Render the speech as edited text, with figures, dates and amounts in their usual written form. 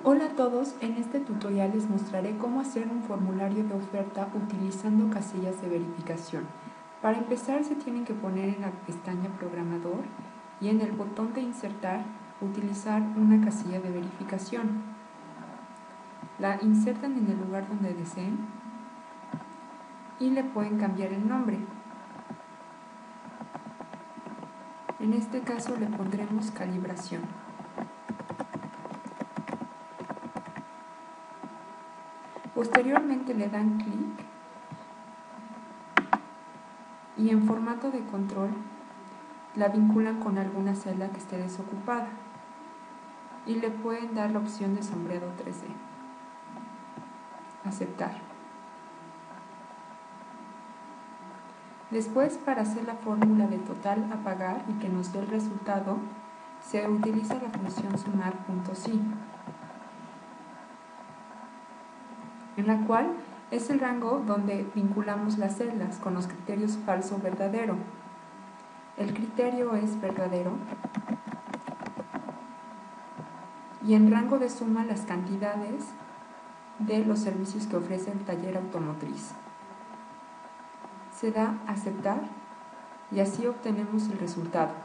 Hola a todos, en este tutorial les mostraré cómo hacer un formulario de oferta utilizando casillas de verificación. Para empezar se tienen que poner en la pestaña Programador y en el botón de Insertar utilizar una casilla de verificación. La insertan en el lugar donde deseen y le pueden cambiar el nombre. En este caso le pondremos calibración. Posteriormente le dan clic y en formato de control la vinculan con alguna celda que esté desocupada y le pueden dar la opción de sombreado 3D. Aceptar. Después, para hacer la fórmula de total a pagar y que nos dé el resultado, se utiliza la función sumar.si, en la cual es el rango donde vinculamos las celdas con los criterios falso o verdadero. El criterio es verdadero y en rango de suma las cantidades de los servicios que ofrece el taller automotriz. Se da a aceptar y así obtenemos el resultado.